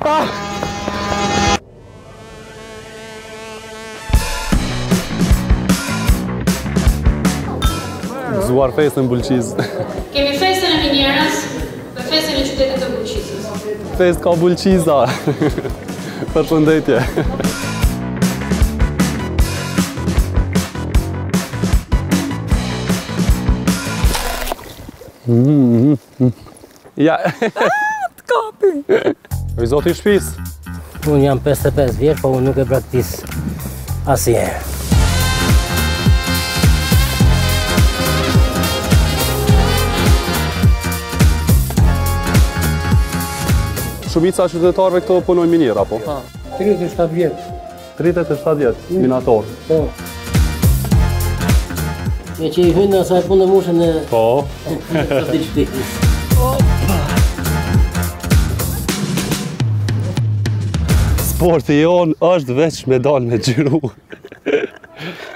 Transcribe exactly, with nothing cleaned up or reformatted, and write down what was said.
Gëzuar festën në Bulqiz. Kemi festën e Minjerës dhe festën e qytetit të Bulqizës. Fest ka Bulqiza. Përshëndetje. Ja. Të kapi. Oj zoti i shtëpisë. Unë jam pesëdhjetë e pesë vjeç, po unë nuk e praktis asnjëherë. Shumica e qytetarëve këto punojnë minier apo? tridhjetë e shtatë vjeç. tridhjetë e shtatë vjeç, minator. Po. E që i hynë në asaj punë mushën e... Po. Të qytetit. Sporti jonë është veç me dalë me xhiru.